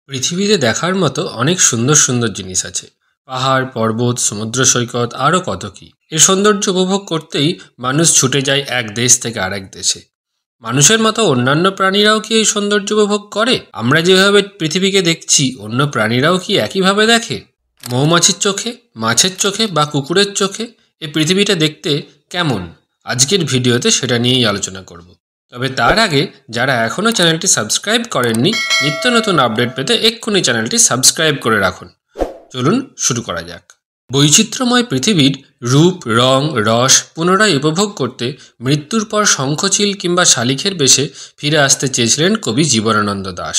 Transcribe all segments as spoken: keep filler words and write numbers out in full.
পৃথিবীতে দেখার মতো অনেক সুন্দর সুন্দর জিনিস আছে। পাহাড়, পর্বত, সমুদ্র সৈকত, আরও কত কী। এই সৌন্দর্য উপভোগ করতেই মানুষ ছুটে যায় এক দেশ থেকে আরেক দেশে। মানুষের মতো অন্যান্য প্রাণীরাও কি এই সৌন্দর্য উপভোগ করে? আমরা যেভাবে পৃথিবীকে দেখছি, অন্য প্রাণীরাও কি একইভাবে দেখে? মৌমাছির চোখে, মাছের চোখে বা কুকুরের চোখে এই পৃথিবীটা দেখতে কেমন? আজকের ভিডিওতে সেটা নিয়েই আলোচনা করব। তবে তার আগে যারা এখনও চ্যানেলটি সাবস্ক্রাইব করেননি, নিত্য নতুন আপডেট পেতে এক্ষুনি চ্যানেলটি সাবস্ক্রাইব করে রাখুন। চলুন শুরু করা যাক। বৈচিত্র্যময় পৃথিবীর রূপ, রং, রস পুনরায় উপভোগ করতে মৃত্যুর পর শঙ্খচিল কিংবা শালিখের বেশে ফিরে আসতে চেয়েছিলেন কবি জীবনানন্দ দাশ।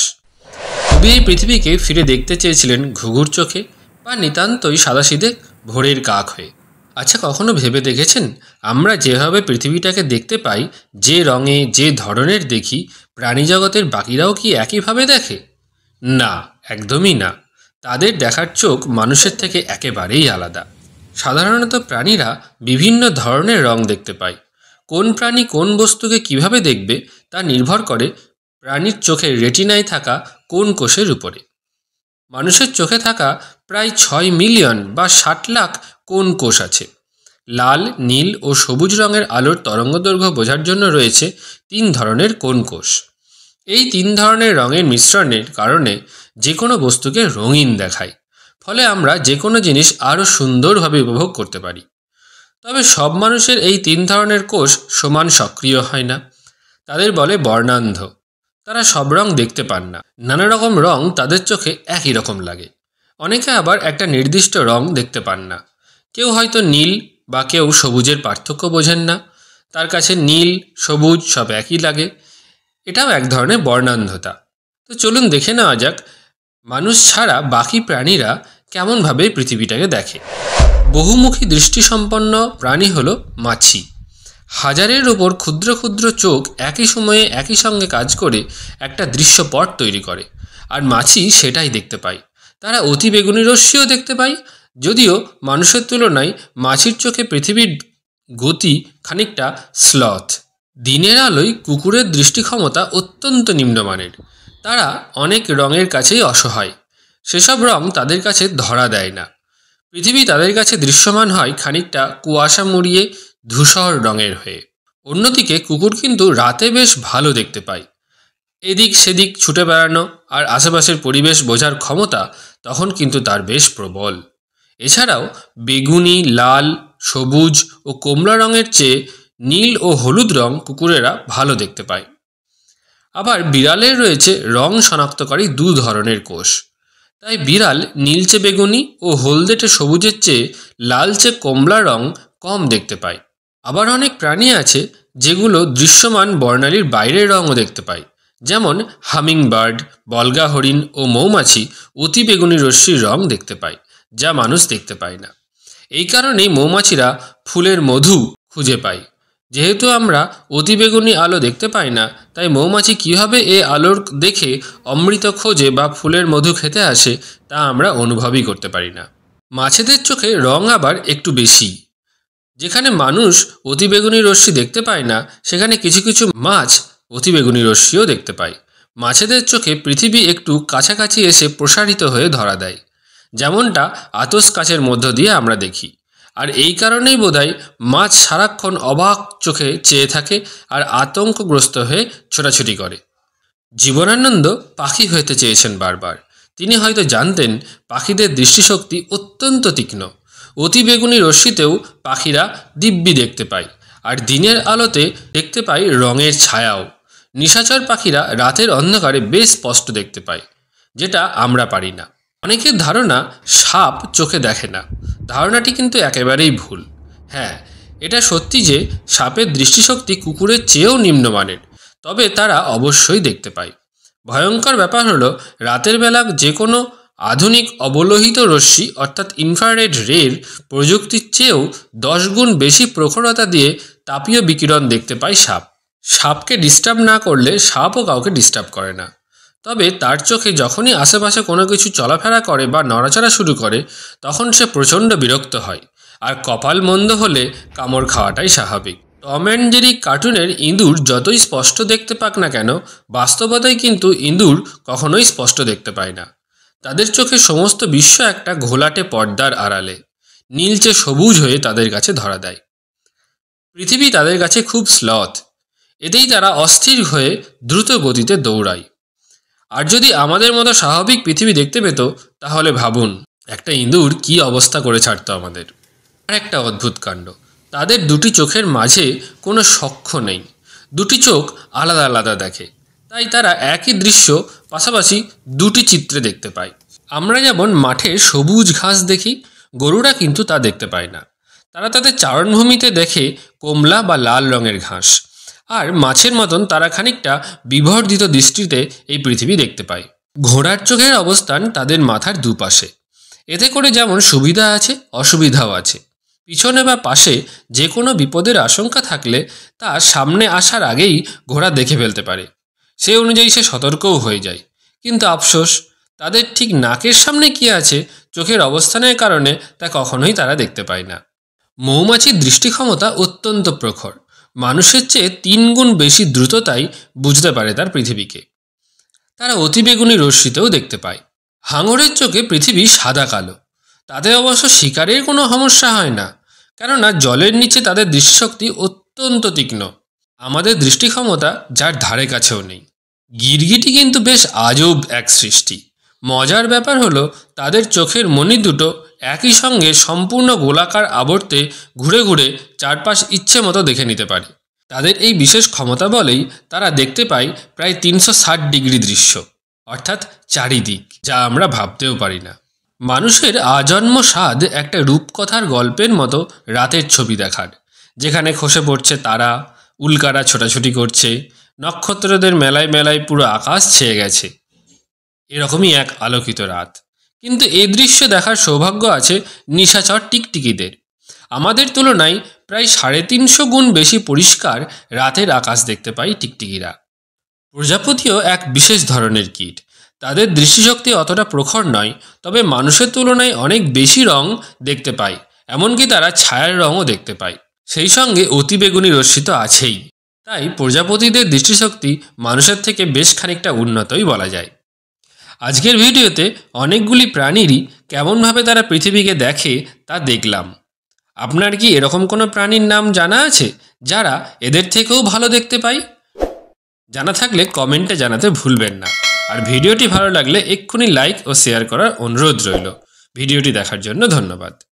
কবি এই পৃথিবীকে ফিরে দেখতে চেয়েছিলেন ঘুঘুর চোখে বা নিতান্তই সাদাসিধে ভোরের কাক হয়ে। আচ্ছা, কখনো ভেবে দেখেছেন আমরা যেভাবে পৃথিবীটাকে দেখতে পাই, যে রঙে, যে ধরনের দেখি, প্রাণীজগতের বাকিরাও কি একইভাবে দেখে? না, একদমই না। তাদের দেখার চোখ মানুষের থেকে একেবারেই আলাদা। সাধারণত প্রাণীরা বিভিন্ন ধরনের রং দেখতে পায়। কোন প্রাণী কোন বস্তুকে কিভাবে দেখবে তা নির্ভর করে প্রাণীর চোখের রেটিনায় থাকা কোন কোষের উপরে। মানুষের চোখে থাকা প্রায় ছয় মিলিয়ন বা ষাট লাখ কোন কোষ আছে। লাল, নীল ও সবুজ রঙের আলোর তরঙ্গদৈর্ঘ্য বোঝার জন্য রয়েছে তিন ধরনের কোন কোষ। এই তিন ধরনের রঙের মিশ্রণের কারণে যে কোনো বস্তুকে রঙিন দেখায়, ফলে আমরা যে কোনো জিনিস আরও সুন্দরভাবে উপভোগ করতে পারি। তবে সব মানুষের এই তিন ধরনের কোষ সমান সক্রিয় হয় না। তাদের বলে বর্ণান্ধ। তারা সব রং দেখতে পান না। নানা রকম রং তাদের চোখে একই রকম লাগে। অনেকে আবার একটা নির্দিষ্ট রং দেখতে পান না। কেউ হয়তো নীল বা কেউ সবুজের পার্থক্য বোঝেন না। তার কাছে নীল, সবুজ সব একই লাগে। এটাও এক ধরনের বর্ণান্ধতা। তো চলুন দেখে নেওয়া যাক মানুষ ছাড়া বাকি প্রাণীরা কেমনভাবে পৃথিবীটাকে দেখে। বহুমুখী দৃষ্টিসম্পন্ন প্রাণী হলো মাছি। হাজারের ওপর ক্ষুদ্র ক্ষুদ্র চোখ একই সময়ে একই সঙ্গে কাজ করে একটা দৃশ্যপট তৈরি করে, আর মাছি সেটাই দেখতে পায়। তারা অতি বেগুনি রশ্মিও দেখতে পায়। যদিও মানুষের তুলনায় মাছির চোখে পৃথিবীর গতি খানিকটা স্লথ। দিনের আলোয় কুকুরের দৃষ্টিক্ষমতা অত্যন্ত নিম্নমানের। তারা অনেক রঙের কাছেই অসহায়। সেসব রং তাদের কাছে ধরা দেয় না। পৃথিবী তাদের কাছে দৃশ্যমান হয় খানিকটা কুয়াশা মুড়িয়ে ধূসর রঙের হয়ে। অন্যদিকে কুকুর কিন্তু রাতে বেশ ভালো দেখতে পায়। এদিক সেদিক ছুটে বেড়ানো আর আশেপাশের পরিবেশ বোঝার ক্ষমতা তখন কিন্তু তার বেশ প্রবল। এছাড়াও বেগুনি, লাল, সবুজ ও কমলা রঙের চেয়ে নীল ও হলুদ রং কুকুরেরা ভালো দেখতে পায়। আবার বিড়ালের রয়েছে রং শনাক্তকারী দু ধরনের কোষ। তাই বিড়াল নীলচে বেগুনি ও হলদেটে সবুজের চেয়ে লালচে কমলা রং কম দেখতে পায়। আবার অনেক প্রাণী আছে যেগুলো দৃশ্যমান বর্ণালীর বাইরের রঙও দেখতে পায়। যেমন হামিংবার্ড, বলগা হরিণ ও মৌমাছি অতি বেগুনি রশ্মির রং দেখতে পায়, যা মানুষ দেখতে পায় না। এই কারণেই মৌমাছিরা ফুলের মধু খুঁজে পায়। যেহেতু আমরা অতিবেগুনি আলো দেখতে পাই না, তাই মৌমাছি কীভাবে এ আলোর দেখে অমৃত খোঁজে বা ফুলের মধু খেতে আসে তা আমরা অনুভবই করতে পারি না। মাছেদের চোখে রং আবার একটু বেশি। যেখানে মানুষ অতিবেগুনি রশ্মি দেখতে পায় না, সেখানে কিছু কিছু মাছ অতিবেগুনি রশ্মিও দেখতে পায়। মাছেদের চোখে পৃথিবী একটু কাছাকাছি এসে প্রসারিত হয়ে ধরা দেয়, যেমনটা আতস কাচের মধ্য দিয়ে আমরা দেখি। আর এই কারণেই বোধহয় মাছ সারাক্ষণ অবাক চোখে চেয়ে থাকে আর আতঙ্কগ্রস্ত হয়ে ছোটাছুটি করে। জীবনানন্দ পাখি হতে চেয়েছেন বারবার। তিনি হয়তো জানতেন পাখিদের দৃষ্টিশক্তি অত্যন্ত তীক্ষ্ণ। অতি বেগুনি রশ্মিতেও পাখিরা দিব্যি দেখতে পায়, আর দিনের আলোতে দেখতে পায় রঙের ছায়াও। নিশাচর পাখিরা রাতের অন্ধকারে বেশ স্পষ্ট দেখতে পায়, যেটা আমরা পারি না। অনেকের ধারণা সাপ চোখে দেখে না। ধারণাটি কিন্তু একেবারেই ভুল। হ্যাঁ, এটা সত্যি যে সাপের দৃষ্টিশক্তি কুকুরের চেয়েও নিম্নমানের, তবে তারা অবশ্যই দেখতে পায়। ভয়ঙ্কর ব্যাপার হলো রাতের বেলা যে কোনো আধুনিক অবলোহিত রশ্মি অর্থাৎ ইনফ্রারেড রের প্রযুক্তির চেয়েও দশ গুণ বেশি প্রখরতা দিয়ে তাপীয় বিকিরণ দেখতে পায় সাপ। সাপকে ডিস্টার্ব না করলে সাপও কাউকে ডিস্টার্ব করে না। তবে তার চোখে যখনই আশেপাশে কোনো কিছু চলাফেরা করে বা নড়াচড়া শুরু করে, তখন সে প্রচণ্ড বিরক্ত হয়, আর কপাল মন্দ হলে কামড় খাওয়াটাই স্বাভাবিক। টম অ্যান্ড জেরি কার্টুনের ইঁদুর যতই স্পষ্ট দেখতে পাক না কেন, বাস্তবতায় কিন্তু ইঁদুর কখনোই স্পষ্ট দেখতে পায় না। তাদের চোখে সমস্ত বিশ্ব একটা ঘোলাটে পর্দার আড়ালে নীলচে সবুজ হয়ে তাদের কাছে ধরা দেয়। পৃথিবী তাদের কাছে খুব স্লথ, এতেই তারা অস্থির হয়ে দ্রুত গতিতে দৌড়ায়। আর যদি আমাদের মতো স্বাভাবিক পৃথিবী দেখতে পেত, তাহলে ভাবুন একটা ইঁদুর কি অবস্থা করে ছাড়তো আমাদের। আর একটা অদ্ভুত কাণ্ড, তাদের দুটি চোখের মাঝে কোনো সখ্য নেই, দুটি চোখ আলাদা আলাদা দেখে, তাই তারা একই দৃশ্য পাশাপাশি দুটি চিত্রে দেখতে পায়। আমরা যেমন মাঠে সবুজ ঘাস দেখি, গরুরা কিন্তু তা দেখতে পায় না। তারা তাদের চারণভূমিতে দেখে কমলা বা লাল রঙের ঘাস। আর মাছের মতন তারা খানিকটা বিবর্ধিত দৃষ্টিতে এই পৃথিবী দেখতে পায়। ঘোড়ার চোখের অবস্থান তাদের মাথার দুপাশে, এতে করে যেমন সুবিধা আছে অসুবিধাও আছে। পিছনে বা পাশে যে কোনো বিপদের আশঙ্কা থাকলে তা সামনে আসার আগেই ঘোড়া দেখে ফেলতে পারে, সে অনুযায়ী সে সতর্কও হয়ে যায়। কিন্তু আফসোস, তাদের ঠিক নাকের সামনে কি আছে চোখের অবস্থানের কারণে তা কখনোই তারা দেখতে পায় না। মৌমাছির দৃষ্টি ক্ষমতা অত্যন্ত প্রখর, মানুষের চেয়ে তিন গুণ বেশি দ্রুততায় বুঝতে পারে তার পৃথিবীকে। তারা অতিবেগুনি রশ্মিতেও দেখতে পায়। হাঙরের চোখে পৃথিবী সাদা কালো, তাদের অবশ্য শিকারের কোনো সমস্যা হয় না, কেননা জলের নিচে তাদের দৃষ্টিশক্তি অত্যন্ত তীক্ষ্ণ, আমাদের দৃষ্টি ক্ষমতা যার ধারে কাছেও নেই। গিরগিটি কিন্তু বেশ আজব এক সৃষ্টি। মজার ব্যাপার হলো তাদের চোখের মণি দুটো একই সঙ্গে সম্পূর্ণ গোলাকার আবর্তে ঘুরে ঘুরে চারপাশ ইচ্ছে মতো দেখে নিতে পারে। তাদের এই বিশেষ ক্ষমতা বলেই তারা দেখতে পায় প্রায় তিনশো ষাট ডিগ্রি দৃশ্য, অর্থাৎ চারিদিক, যা আমরা ভাবতেও পারি না। মানুষের আজন্ম স্বাদ একটা রূপকথার গল্পের মতো রাতের ছবি দেখার, যেখানে খসে পড়ছে তারা, উল্কারা ছোটাছুটি করছে, নক্ষত্রদের মেলায় মেলায় পুরো আকাশ ছেয়ে গেছে। এরকমই এক আলোকিত রাত। কিন্তু এই দৃশ্য দেখার সৌভাগ্য আছে নিশাচর টিকটিকিদের। আমাদের তুলনায় প্রায় সাড়ে তিনশো গুণ বেশি পরিষ্কার রাতের আকাশ দেখতে পাই টিকটিকিরা। প্রজাপতিও এক বিশেষ ধরনের কীট, তাদের দৃষ্টিশক্তি অতটা প্রখর নয়, তবে মানুষের তুলনায় অনেক বেশি রং দেখতে পায়, এমনকি তারা ছায়ার রঙও দেখতে পায়। সেই সঙ্গে অতিবেগুনি রশ্মি তো আছেই, তাই প্রজাপতিদের দৃষ্টিশক্তি মানুষের থেকে বেশ খানিকটা উন্নতই বলা যায়। আজকের ভিডিওতে অনেকগুলি প্রাণীরই কেমনভাবে তারা পৃথিবীকে দেখে তা দেখলাম। আপনার কি এরকম কোনো প্রাণীর নাম জানা আছে যারা এদের থেকেও ভালো দেখতে পায়? জানা থাকলে কমেন্টে জানাতে ভুলবেন না। আর ভিডিওটি ভালো লাগলে এক্ষুনি লাইক ও শেয়ার করার অনুরোধ রইল। ভিডিওটি দেখার জন্য ধন্যবাদ।